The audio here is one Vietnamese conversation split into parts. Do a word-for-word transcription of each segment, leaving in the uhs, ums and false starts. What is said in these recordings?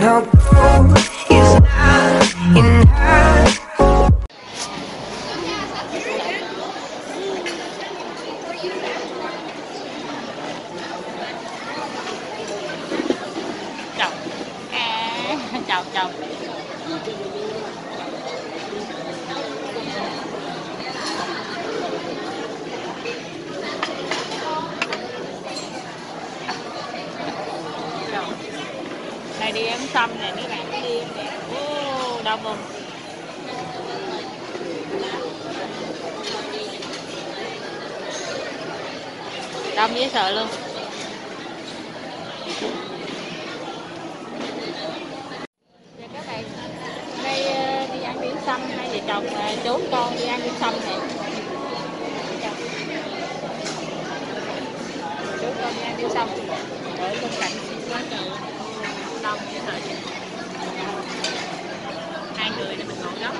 although it's not in her. Chồng à, chồng chồng này đi em xăm nè, mấy bạn đi em nè, ô đông không? Đông dễ sợ luôn. Dạ các bạn, đây đi ăn điểm xăm, hai vợ chồng chú con đi ăn điểm xăm nè. Chú con đi ăn điểm xăm ở bên cạnh quá trời đông dễ sợ. Hai người để mình ngồi góc.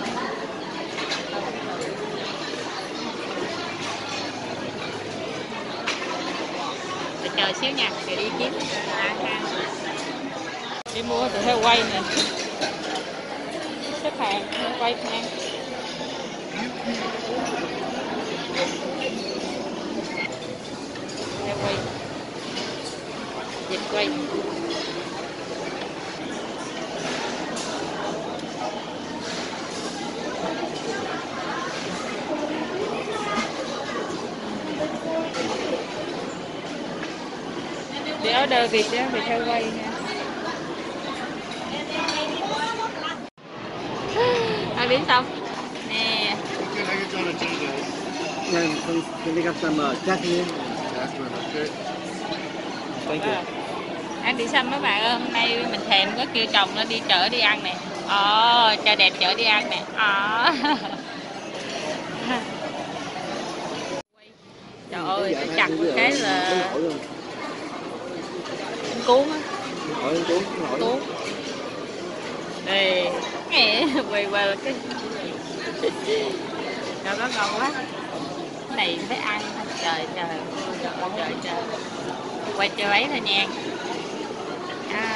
Để chờ xíu nha, để đi kiếm ăn ăn. Đi mua từ heo quay nè. Xếp hàng heo quay ăn. Heo quay. Vịt quay. Để order vịt đó, vịt heo quay nha. Ăn đến xong nè. Can they have some uh, jasmine? Jasmine, okay. Thank you. Ăn đi xăm mấy bạn ơi, hôm nay mình thèm có kêu chồng nó đi chợ đi ăn nè. Ồ, cho đẹp chợ đi ăn nè. Ồ. Trời ơi, nó chặt một cái là cuốn á. Cuốn. Đây, nghe quay qua là cái nó có ngon quá. Cái này phải ăn. Trời trời, trời trời trời. Quay chơi ấy thôi nha. À.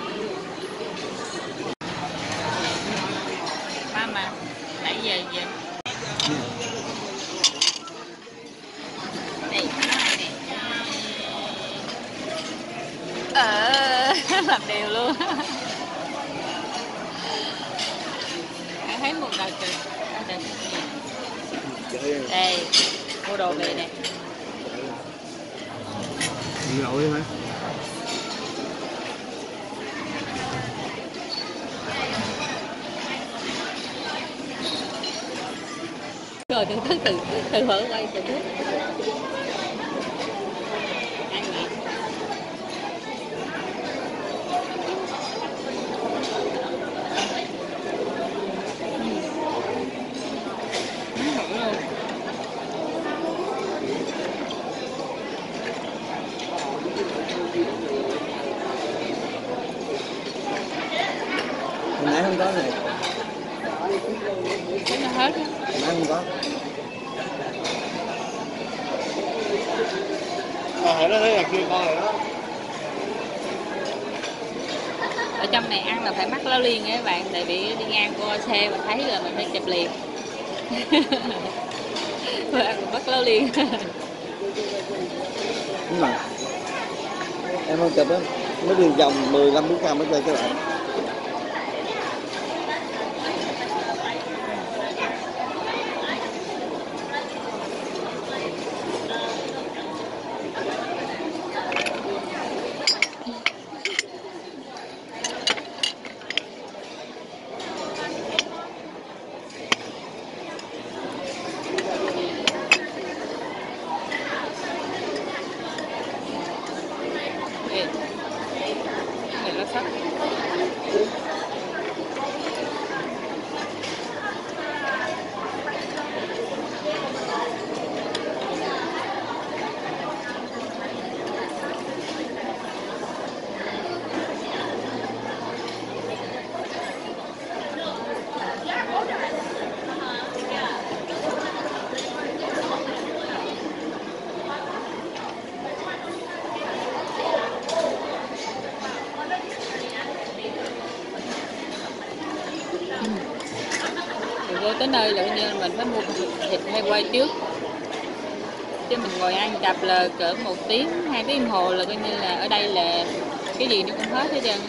Mama, nãy giờ giờ. Đây, này nè. Ờ, làm đều luôn. Ăn thấy một đợt rồi. Đây, mua đồ về nè. Đi lậu đi hả? Rồi từ từ từ từ hở quay từ từ. Ăn nhẹ. Hồi nãy không có này. Cái nó hết. Hồi nãy không có. À, hồi đó thấy là kia con này đó. Ở trong này ăn là phải mắc lao liền nha các bạn, tại vì đi ngang qua xe mà thấy là mình phải chụp liền. Rồi ăn mắc lao liền. Đúng rồi. Em không chụp á, nó đường vòng mười lăm bốn trăm mới chơi cái lại. Này nó sắp. vô tới nơi là như mình phải mua thịt hay quay trước, chứ mình ngồi ăn chập là cỡ một tiếng hai tiếng đồng hồ là coi như là ở đây là cái gì nó cũng hết hết trơn.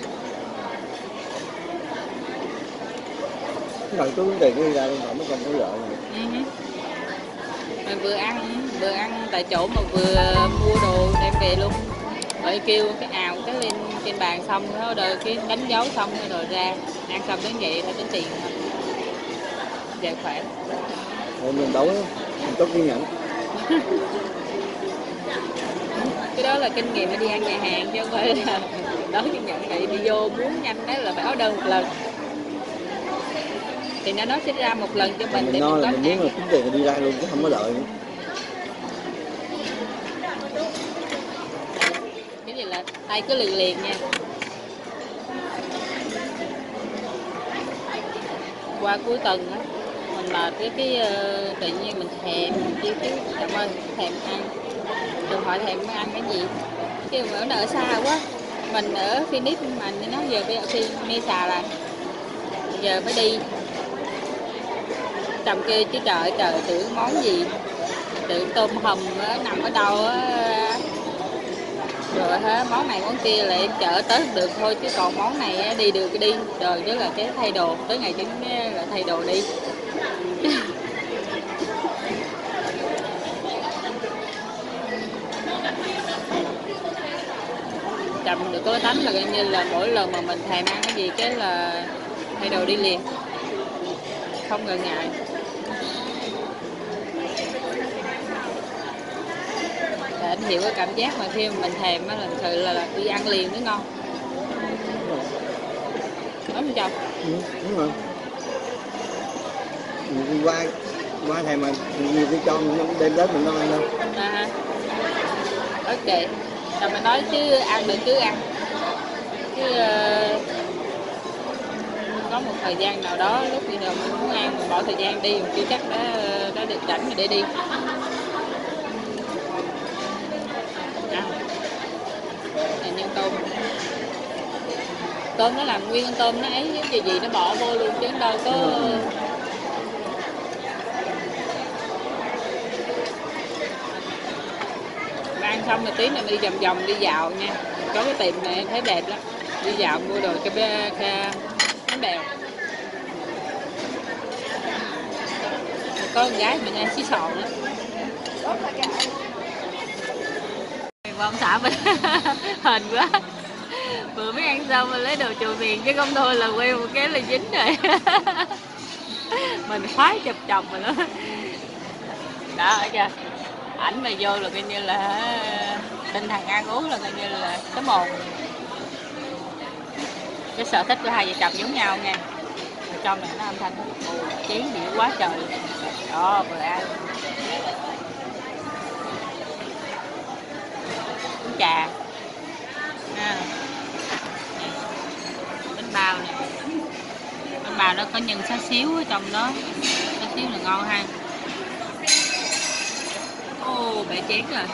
Cái thằng cứ tiền đi ra luôn mà nó còn có lợi này. Uh-huh. Mình vừa ăn vừa ăn tại chỗ mà vừa mua đồ đem về luôn. Rồi kêu cái ào cái lên trên bàn xong nó rồi cái đánh dấu xong rồi ra ăn xong đến vậy phải tính tiền thôi. Về khỏe. Rồi mình đấu mình tốt kiên nhẫn. Cái đó là kinh nghiệm đi ăn nhà hàng chứ không phải là đó kiên nhẫn vậy đi vô muốn nhanh đó là phải order một lần. Thì nó nói sẽ ra một lần cho mình, Mình để nói mình là có mình muốn ăn. là tính tiền đi ra luôn chứ không có đợi nữa. Cái gì là tay cứ liền liền nha. Qua cuối tuần á mình là cái cái uh, tự nhiên mình thèm chứ chứ cảm ơn thèm ăn, đừng hỏi thèm ăn cái gì chứ mà nó ở xa quá. Mình ở Phoenix mà nó giờ bây giờ Mesa là giờ mới đi chồng kia chứ trời trời tưởng món gì, tưởng tôm hùm á, nằm ở đâu á, rồi hả món này món kia lại chở tới được thôi chứ còn món này á, đi được đi trời chứ là cái thay đồ tới ngày chính là thay đồ đi. Chồng được có tánh là coi như là mỗi lần mà mình thèm ăn cái gì cái là thay đồ đi liền, không ngần ngại. Để anh hiểu cái cảm giác mà khi mà mình thèm á là thực sự là, là đi ăn liền mới ngon. Đúng không chồng? Ừ, đúng rồi. Mình đi qua qua thèm mà nhiều cái cho mình đem đến mình không ăn đâu. À, ok. Rồi mình nói chứ ăn được cứ ăn. Chứ uh, có một thời gian nào đó lúc bây giờ mình muốn ăn mình bỏ thời gian đi mình chưa chắc đã đã được rảnh để đi. À, là nhân tôm. Tôm nó làm nguyên con tôm nó ấy cái gì gì nó bỏ vô luôn chứ đâu có. Ăn xong rồi tí nữa đi vòng vòng đi dạo nha. Có cái tiệm này thấy đẹp lắm. Đi dạo mua đồ cái bé bánh bèo. Có con gái mình ăn xí sòn nữa. Ông xã mình hên quá. Vừa mới ăn xong mình lấy đồ chùa miền chứ không thôi là quay một cái là dính rồi. Mình khoái chụp chồng rồi đó. Đó ở chưa? Ảnh mà vô là coi như là tinh thần ăn uống là coi như là cái một. Cái sở thích của hai vợ chồng giống nhau nha. Trong này nó âm thanh chén đĩa quá trời. Đó vừa ăn. Uống trà. À. Bánh bao nè. Bánh bao nó có nhân xá xíu ở trong đó. Xá xíu là ngon ha. Ô, bể chén rồi.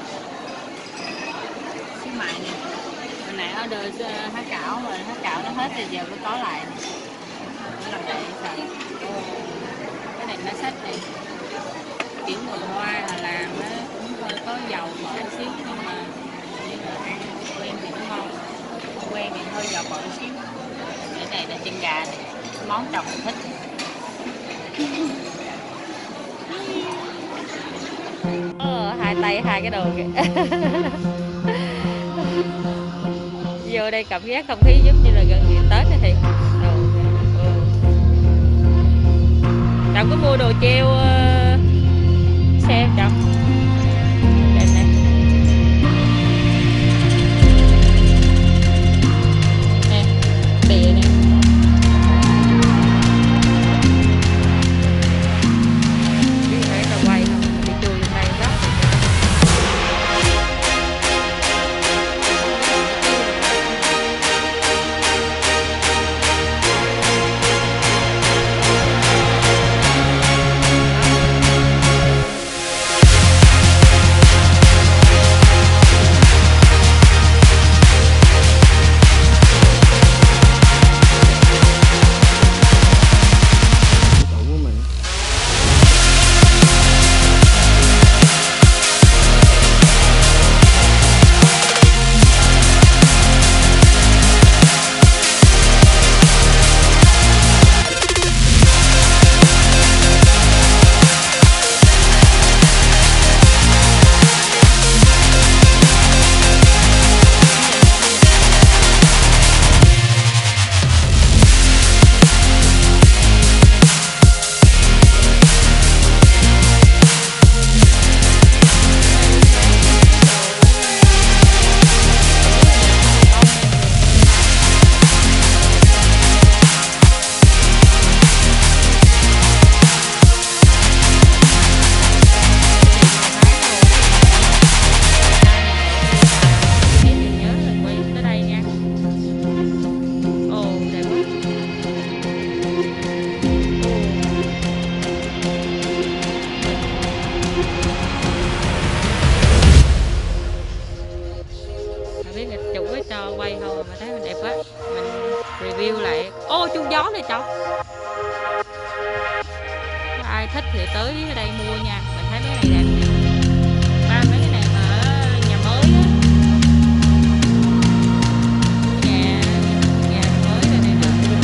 Xíu mại nè. Hồi nãy order há cảo rồi, há cảo nó hết thì giờ mới có lại nè. Nó làm vậy sao? Cái này nó sách này. Kiểu người Hoa là làm á cũng hơi có dầu bỏ xíu nhưng mà nhưng mà ăn quen thì nó ngon. Quen thì hơi dầu bỏ xíu. Cái này là chân gà này. Món chồng mình thích. Ờ, hai tay hai cái đồ kìa. Vô đây cảm giác không khí giống như là gần ngày Tết này thì đồ. Ừ. Chồng có mua đồ treo uh, xe chồng. Đây nè. Nè, bìa nè. quay thôi mà thấy mình đẹp quá, mình review lại. Ô chuông gió này cháu, ai thích thì tới đây mua nha, mình thấy mấy này đẹp nha. Ba mấy cái này mà ở nhà mới á, nhà nhà mới đây này nè.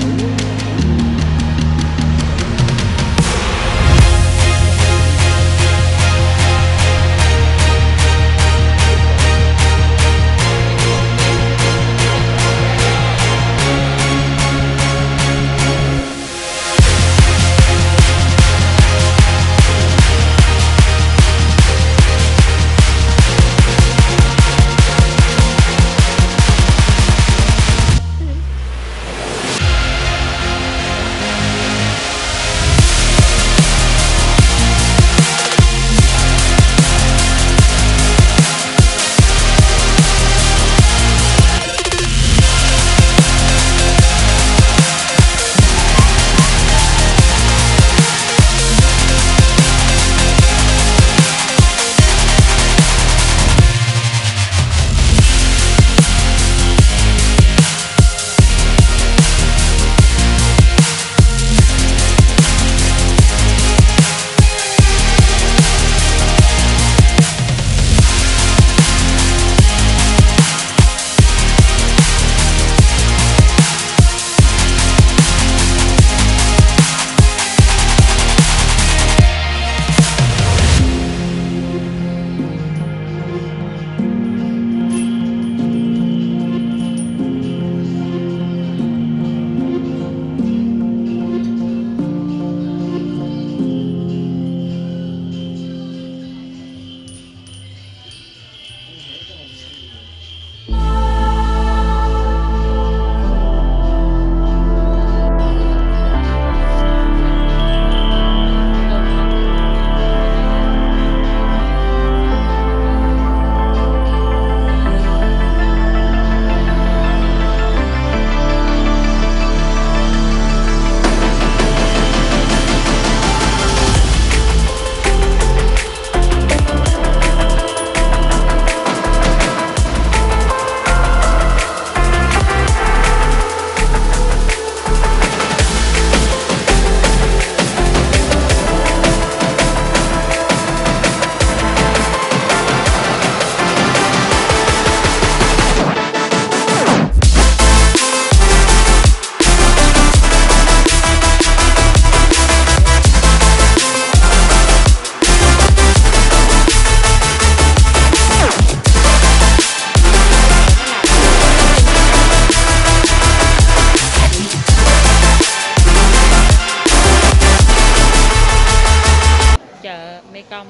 Mekong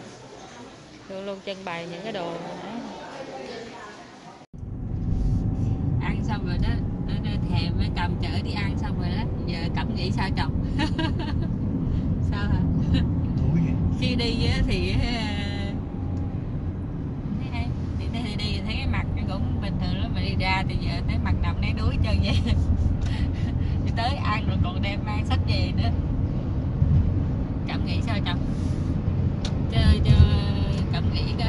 luôn luôn trưng bày những cái đồ ăn xong rồi đó, thèm mới cầm chở đi ăn xong rồi đó, giờ Cẩm nghĩ sao chồng? Sao hả? Khi đi thì thì thì đi thấy cái mặt nó cũng bình thường lắm, mà đi ra thì giờ thấy mặt nằm nấy đuối chân vậy. Đi tới ăn rồi còn đem mang sách về nữa. Cẩm nghĩ sao chồng? Chơi cho Cẩm nghĩ coi.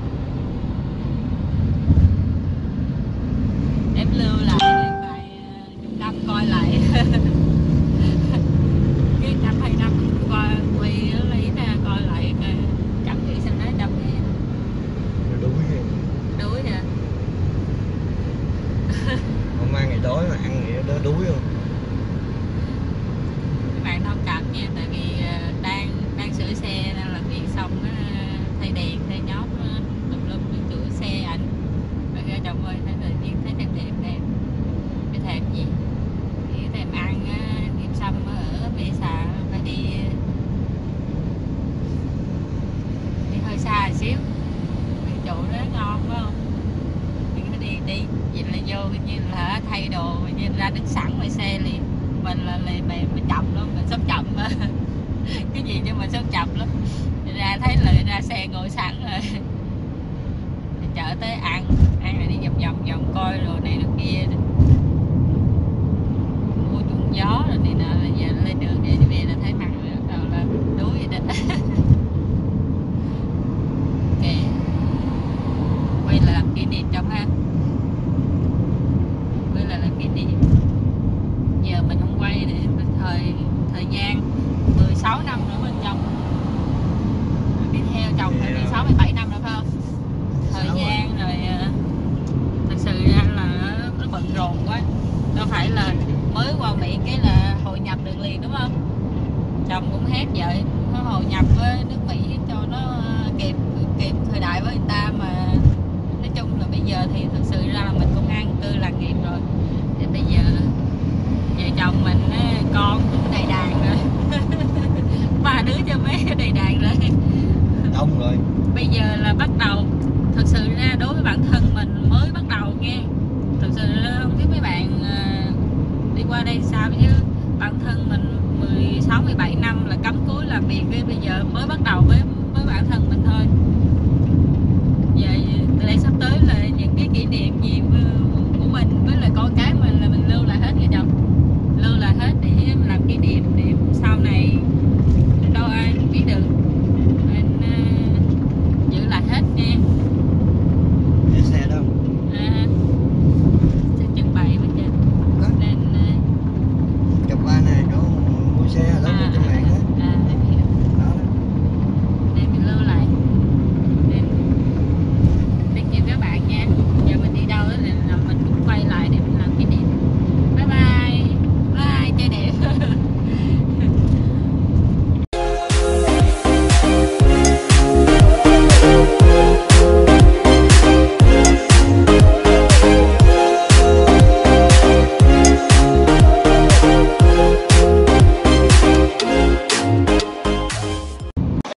Em lưu lại vài chục năm coi lại. Cái năm hai năm coi quay lấy ra coi lại coi Cẩm nghĩ sao nói Cẩm nghĩ. Đuối hả? Đuối hả? Không ăn ngày đói mà ăn vậy đó đuối không? Các bạn thông cảm nha, tại vì đang đang sửa xe nên là việc xong thay đèn thay nhót tùm lum sửa xe ảnh. Rồi ra chồng ơi thấy tự nhiên thấy thèm thèm thèm cái thèm gì? Thì thèm ăn điểm sâm ở Mê Xà, phải đi đi hơi xa một xíu. Cái chỗ đó ngon phải không? Mình phải đi đi vậy là vô như là thay đồ như ra đứng sẵn ngoài xe liền. Mình là lề mề mới chậm lắm, mình sống chậm mà. Cái gì nhưng mà sống chậm lắm. Ra thấy là ra xe ngồi sẵn rồi. Thì chở tới ăn, ăn rồi đi vòng vòng vòng coi rồi này rồi kia. Mua chuông gió rồi này nọ, là giờ lên đường để về là thấy mặt rồi bắt đầu là đuối vậy đó. Ok, quay lại làm kỷ niệm trong ha. đâu phải là mới qua Mỹ cái là hội nhập được liền, đúng không? Chồng cũng hét vậy, nó hội nhập với nước Mỹ cho nó kịp kịp thời đại với người ta, mà nói chung là bây giờ thì thực sự ra là mình cũng an cư lạc nghiệp rồi, thì bây giờ vợ chồng mình con cũng đầy đàn rồi ba đứa cho mấy đầy đàn rồi, Đông rồi. bây giờ là bắt đầu thực sự ra đối với bản thân mình mới bắt đầu nghe, thực sự không biết mấy bạn đi qua đây sao, chứ bản thân mình mười sáu mười bảy năm là cắm cúi làm việc, với bây giờ mới bắt đầu với với bản thân mình.